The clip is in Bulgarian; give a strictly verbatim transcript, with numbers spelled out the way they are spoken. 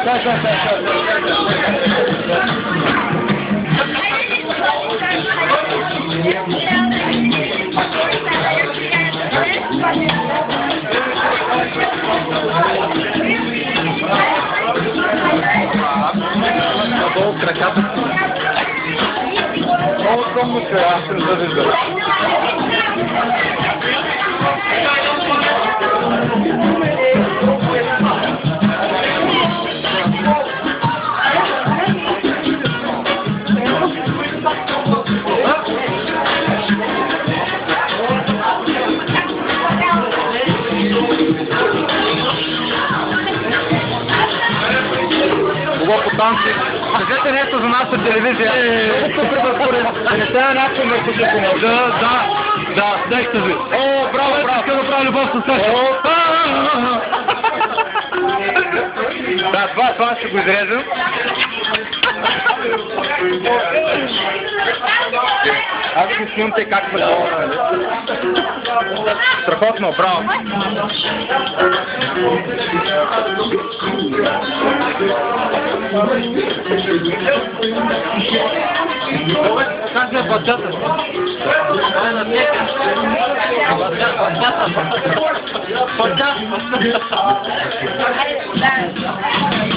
Стой, стой, стой, Надолу краката. Много скромно се, аз не да виждам. По танци. Кажете нещо за нашата телевизия. Много супер да според. Да не става начин върху ще помогна. Да, да, да, дайте ви. О, браво, браво. Иска да прави любов с Саша. Да, това, това ще го изрежем. Аз го снимте как ме дава. Страхотно, браво. Как е бачата? Бачата. Бачата.